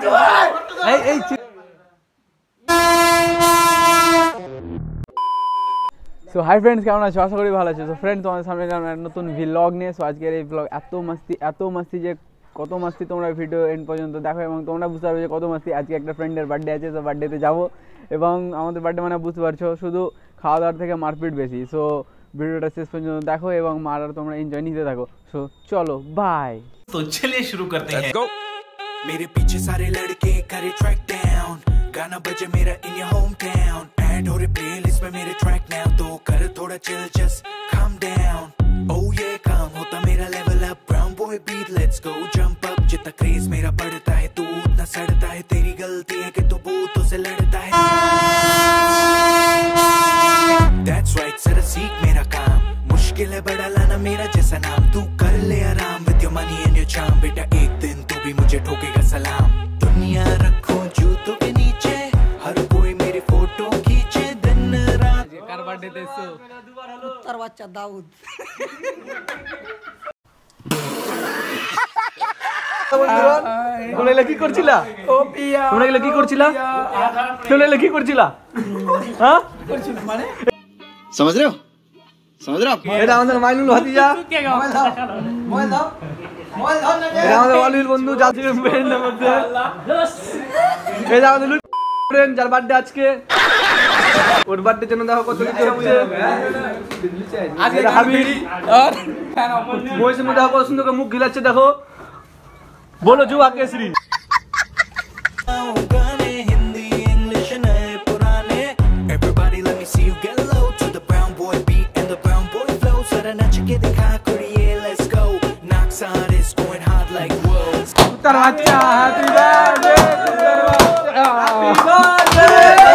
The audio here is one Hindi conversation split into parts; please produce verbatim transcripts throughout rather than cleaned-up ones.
সো হাই ফ্রেন্ডস, কেমন আছো? আশা করি ভালো আছো। তো ফ্রেন্ড, তোমাদের সামনে নতুন ভিলগ নিয়ে। সো আজকের এই ব্লগ এত মাস্তি এত মাস্তি যে কত মাস্তি তোমরা ভিডিও এন্ড পর্যন্ত দেখো এবং তোমরা বুঝতে পারবে যে কত মাস্তি। আজকে একটা ফ্রেন্ডের বার্থডে আছে, তো বার্থডেতে যাবো এবং আমাদের বার্থডে মানে বুঝতে পারছো শুধু খাওয়া দাওয়ার থেকে মারপিট বেশি। সো ভিডিওটা শেষ পর্যন্ত দেখো এবং মার আর তোমরা এনজয় নিতে থাকো। সো চলো, বাই। तो चलिए शुरू करते हैं। मेरे पीछे सारे लड़के करे ट्रैक डाउन, गाना बजे मेरा in your hometown, add हो रही प्लेलिस्ट में मेरे ट्रैक नाउ, तो कर थोड़ा chill just calm down. Oh ये काम होता मेरा level up, brown boy beat let's go jump up. जितना क्रेज मेरा बढ़ता है तू उतना सड़ता है, तेरी गलती है कि तू भूतों से लड़ता है। That's right, सर सीख मेरा काम, मुश्किल है बड़ा लाना मेरा जैसा नाम, तू कर ले आराम with your money and your charm। बेटा एक दिन तू भी मुझे ठोकेगा सलाम। दुनिया रखो जूतों के नीचे, हर कोई मेरी फोटो खींचे दिन रात। কার বার্থডে এসো? উত্তর বাচ্চা দাউদ। তোমরা এগুলো কি করছিলা? ও পিয়া, তোমরা এগুলো কি করছিলা? তোমরা এগুলো কি করছিলা? হ্যাঁ মানে समझ रहे हो समझ रहे हो आप? এটা আমাদের মাইনুল ভাতিজা। মোবাইল দাও, মোবাইল দাও, মোবাইল দাও না। এটা আমাদের ওয়ালির বন্ধু যাদের ফ্রেন্ডের মধ্যে। এটা আমাদের ফ্রেন্ড যার বার্থডে আজকে। ওর বার্থডে জন্য দেখো কত কিছু হচ্ছে। আজকে হাবিব আর বয়সের মধ্যে কত সুন্দর করে মুখ গিলাচ্ছে দেখো। বলো যুবা কেসরি। गाने हिंदी इंग्लिश नए पुराने, everybody let me see you get low to the brown boy beat and the brown boy flow। सर नच के दिखा कुड़िए let's go, knocks on is going hard like wolves। उत्तर बच्चा हैप्पी बर्थडे, हैप्पी बर्थडे,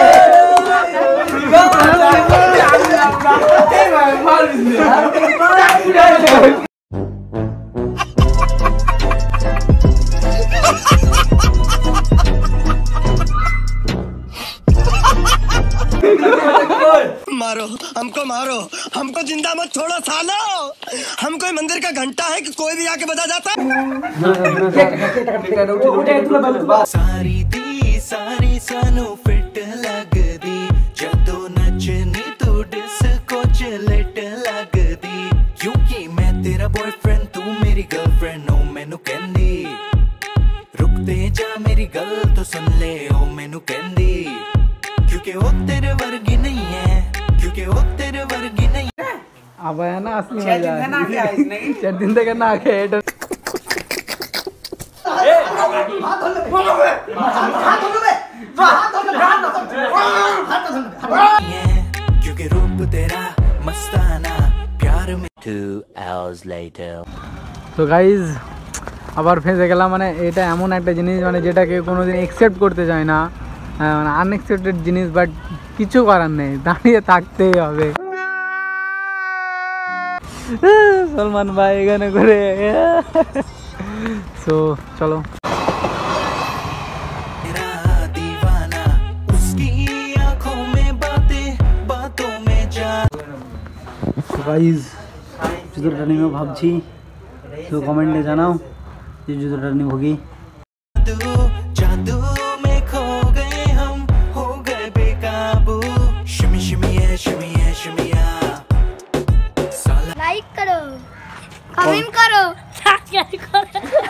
मारो हमको, मारो हमको, जिंदा मत छोड़ो सालो। हम कोई मंदिर का घंटा है कि कोई भी आके बजा जाता है। सारी दी सारी सानू फिट लग दी, जदों नचनी तू डिस्को च लिट लग दी। क्योंकि मैं तेरा बॉयफ्रेंड तू मेरी गर्लफ्रेंड, ओ मैनू कहंदी रुकते जा मेरी गल तो सुन ले, ओ मैनू कहंदी क्योंकि वो तेरे वर्गी नहीं है, क्योंकि वो तेरे वर्गी नहीं है। अब है ना असली मजा। चार दिन तक ना आके क्योंकि रूप तेरा मस्ताना प्यार में। Two hours later. তো গাইজ আবার ফেঁসে গেলাম। মানে এটা এমন একটা জিনিস মানে যেটাকে কোনোদিন একসেপ্ট করতে চায় না, মানে আনএক্সপেক্টেড জিনিস, বাট কিছু করার নেই, দাঁড়িয়ে থাকতেই হবে। সলমান ভাই এখানে করে। সো চলো। গাইজ জুতোটা নিয়ে ভাবছি, তো কমেন্টে জানাও যে জুতোটা নিয়ে ভোগী। लाइक करो, कमेंट करो, सब्सक्राइब करो।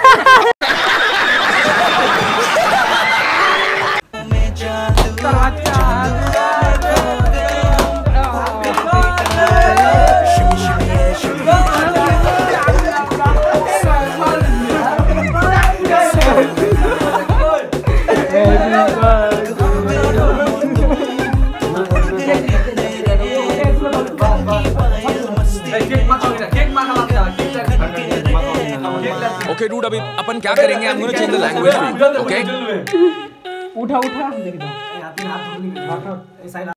Okay, dude, अभी अपन क्या करेंगे? I'm gonna change the language. Okay? उठा उठा